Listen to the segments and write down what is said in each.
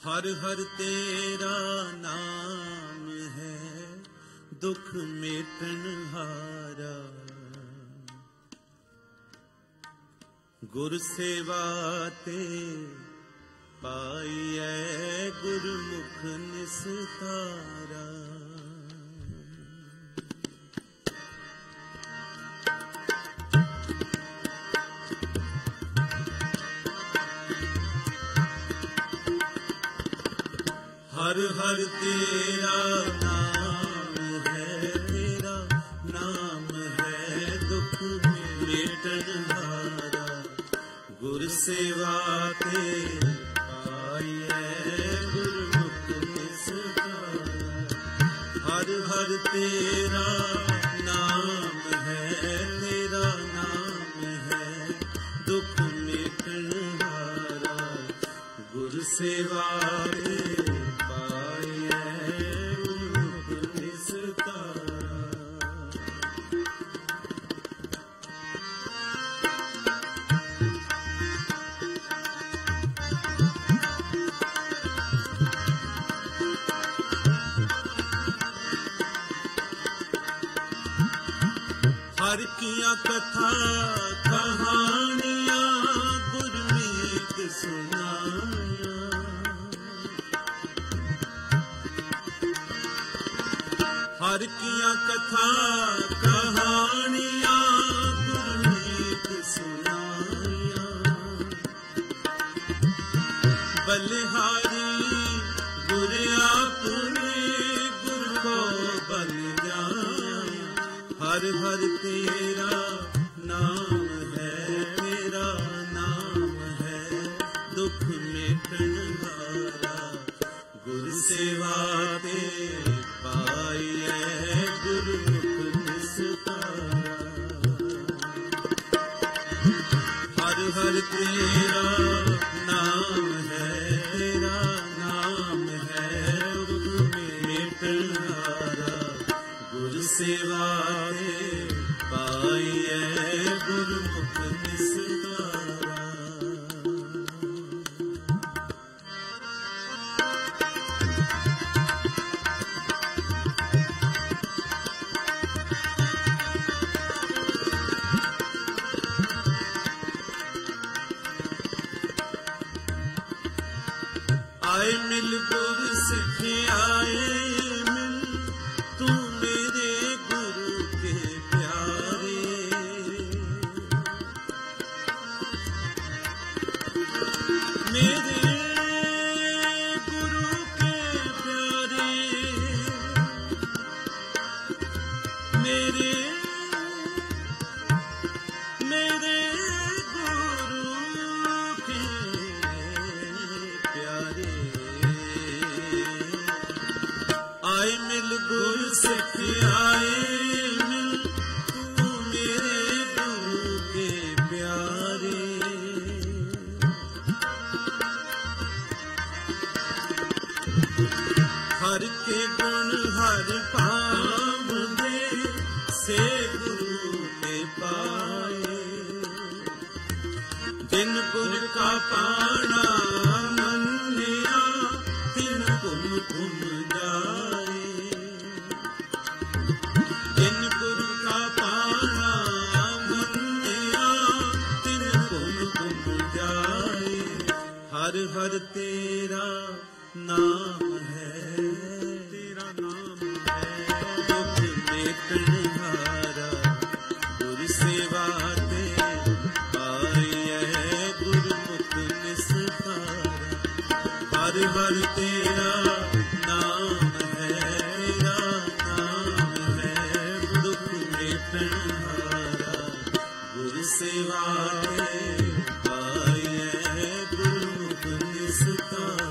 हर हर तेरा नाम है दुख मेटन हारा। गुर सेवा ते पाइए गुरमुख निस्तारा। हर हर तेरा नाम है, तेरा नाम है दुख मेटन हारा। गुर सेवा ते पाइए गुरमुख निस्तारा। हर हर तेरा नाम है, तेरा नाम है दुख मेटन हारा। गुर सेवा ते हर किया कथा कहानियां गुरमीत सुनाया। हर किया कथा कहानियां गुरमीत सुनाया। बलिहारी गुर अपने गुर को बल जाया। हर हर तेरा नाम है, तेरा नाम है दुख मेटन हारा। गुर सेवा ते पाइए गुरमुख निस्तारा। हर हर तेरा नाम है, तेरा नाम है दुख मेटन हारा। गुर सेवा पाइए गुरमुख निस्तारा। आए मिल गुर सिख आए मिल तू मेरे गुरु के प्यारे। मेरे गुरु के प्यारे, मेरे मेरे गुरु के प्यारे। आए मिल गुर सिख आए मिल तू मेरे गुरु के प्यारे। हर के गुण हर पावंदे से गुरु ते पाए। जिन गुर का पाना मन्निया तिन गुण गुम जाए। जिन गुर का पाना मन्निया तिन गुण गुम जाए। हर हर तेरा नाम है, तेरा नाम है दुख मेटन हारा। गुर सेवा ते पाइए गुरमुख निस्तारा। हर हर तेरा नाम है, तेरा नाम है दुख मेटन हारा। गुर सेवा ते पाइए गुरमुख निस्तारा।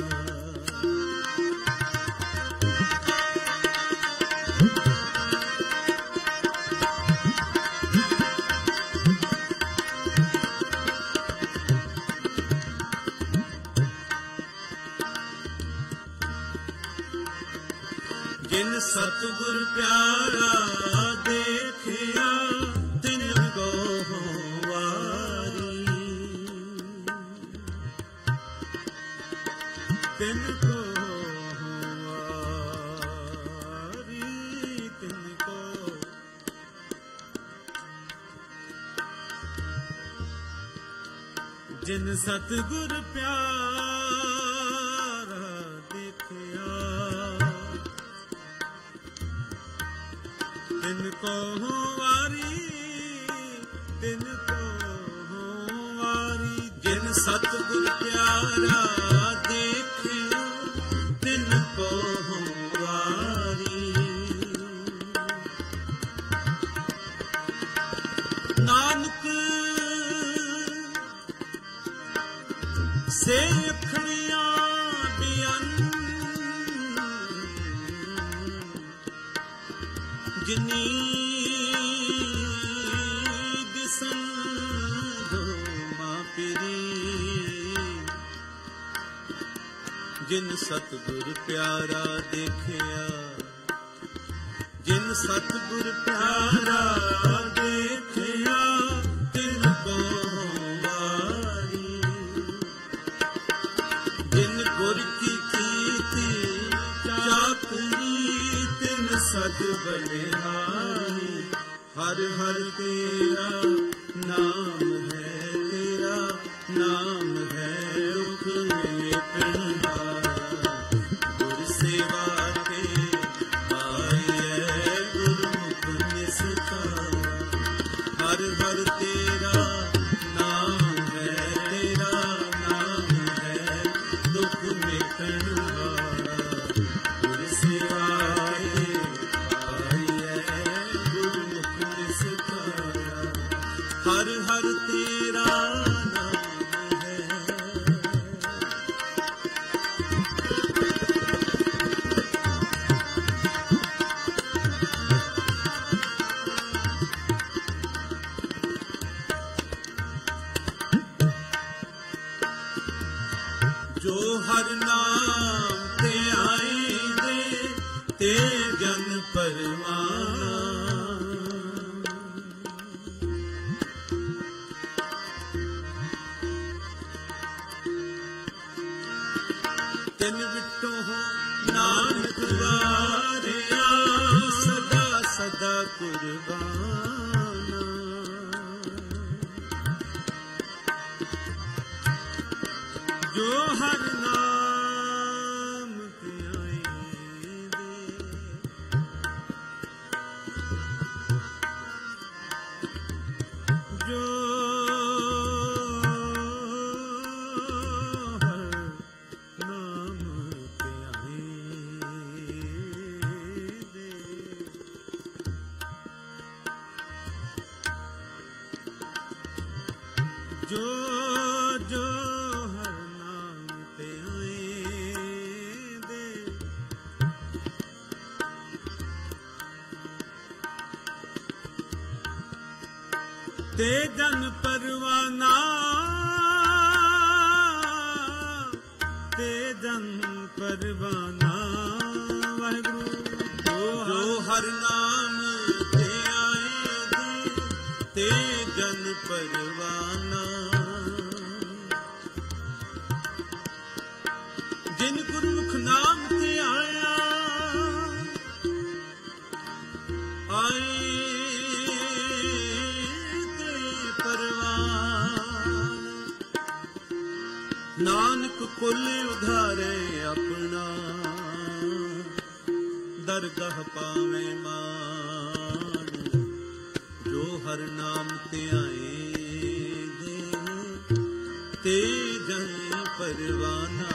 जिन सतगुर प्यारा देखिया तिन को वारी। ਤਿਨ ਕੋ ਵਾਰੀ, ਤਿਨ ਕੋ ਜਿਨ ਸਤਿਗੁਰ ਪਿਆਰਾ ਦੇਖਿਆ, ਤਿਨ ਕੋ ਵਾਰੀ, ਤਿਨ ਕੋ ਵਾਰੀ। ਜਿਨ ਸਤਿਗੁਰ ਪਿਆਰਾ ਦੇਖਿਆ, ਤਿਨ ਕੋ ਵਾਰੀ। ਨਾਨਕ ਸੇ ਅੱਖਰੀਆਂ ਬਿਆਨ, ਜਿਨੀ ਦਿਸਨ ਧੋਮਾ ਪਿਰੀ। ਜਿਨ ਸਤਿਗੁਰ ਪਿਆਰਾ ਦੇਖਿਆ, ਜਿਨ ਸਤਿਗੁਰ ਪਿਆਰਾ ਦੇਖਿਆ, ਤਿਨ ਕੋ ਵਾਰੀ। ਜਿਨ ਗੁਰ ਕੀ ਕੀਤੀ ਚਾਕਰੀ, ਤਿਨ ਸਦ ਬਲਿਹਾਰੀ। ਹਰ ਹਰ ਤੇਰਾ ਨਾਮ ਹੈ, ਤੇਰਾ ਨਾਮ ਹੈ ਰੁਖ ਮੇਟਣਹਾਰਾ। ਗੁਰ ਸੇਵਾ ਤੇ ਆਈਐ ਗੁਰਮੁਖ ਨਿਸਤਾਰਾ। ਹਰ ਹਰ ਤੇਰਾ ਨਾਮ ਹੈ, ਤੇਰਾ ਨਾਮ ਹੈ ਦੁਖ ਮੇਟਣਹਾਰਾ। ਗੁਰ ਸੇਵਾ ਤੇ ਆਈਐ ਗੁਰਮੁਖ ਨਿਸਤਾਰਾ। ਹਰ ਹਰ ਤੇਰਾ ਨਾਮ ਹੈ। ਜੋ ਹਰ ਨਾਮ ਤੇ ਆਈਂਦੇ, ਤੇ ਜਨ ਪਰਵਾਨ। ਤਿਨ ਵਿਟੋ ਨਾਨਕ ਵਾਰਿਆ, ਸਦਾ ਸਦਾ ਕੁਰਬਾਨਾ। ਜੋ ਹਰ ਨਾਮ ਤੇ ਆਈਂਦੇ, ਜੋ ਹਰ ਨਾਮ ਤੇ ਆਈਂਦੇ, ਜੋ ਜੋ ਹਰ ਨਾਮ ਤੇ ਆਈਂਦੇ, ਤੇ ਜਨ ਪਰਵਾਨਾ, ਤੇ ਜਨ ਪਰਵਾਨਾ। ਵਾਹਿਗੁਰੂ ਜੋ ਹਰ ਨਾਮ ਤੇ ਆਈਂਦੇ, ਤੇ ਜਨ ਪਰਵਾਨਾ। ਜਿਨ ਗੁਰਮੁਖ ਨਾਮ ਤੇ ਆਇਆ, ਆਏ ਤੇ ਪਰਵਾਨ। ਨਾਨਕ ਕੁਲ ਉਧਾਰੇ ਆਪਣਾ, ਦਰਗਾਹ ਪਾਵੇਂ ਮਾਨ। ਜੋ ਹਰ ਨਾਮ ਤੇ ਆਏਂਦੇ, ਤੇ ਜਨ ਪਰਵਾਨਾ।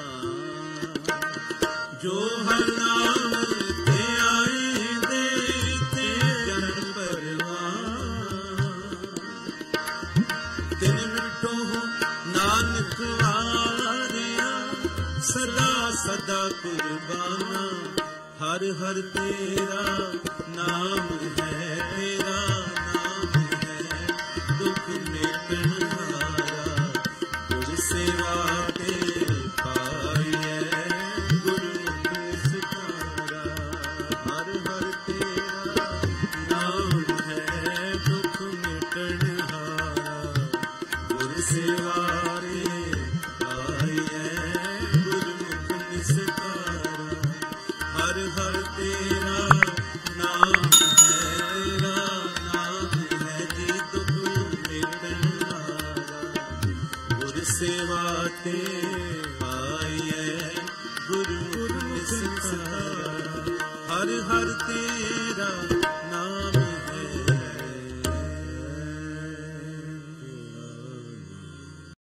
ਜੋ ਹਰ ਨਾਮ ਤੇ ਆਏਂਦੇ, ਤੇ ਜਨ ਪਰਵਾਨਾ। ਤਿਨ ਮਿਟੋ ਨਾਨਕ ਵਾਰਿਆ, ਸਦਾ ਸਦਾ ਕੁਰਬਾਨਾ। ਹਰ ਹਰ ਤੇਰਾ ਨਾਮ ਹੈ, ਤੇਰਾ ਨਾਮ ਹੈ ਦੁਖ ਮੇਟਣਹਾਰਾ। ਗੁਰ ਸੇਵਾ ਤੇ ਪਾਈਐ ਗੁਰਮੁਖ ਨਿਸਤਾਰਾ। ਹਰ ਹਰ ਤੇਰਾ ਨਾਮ ਹੈ ਦੁਖ ਮੇਟਣਹਾਰਾ। ਗੁਰ ਸੇਵਾ ਰੇ ਪਾਈਐ ਗੁਰਮੁਖ सेवा ते आइए गुरु संसार। हर हर तेरा नाम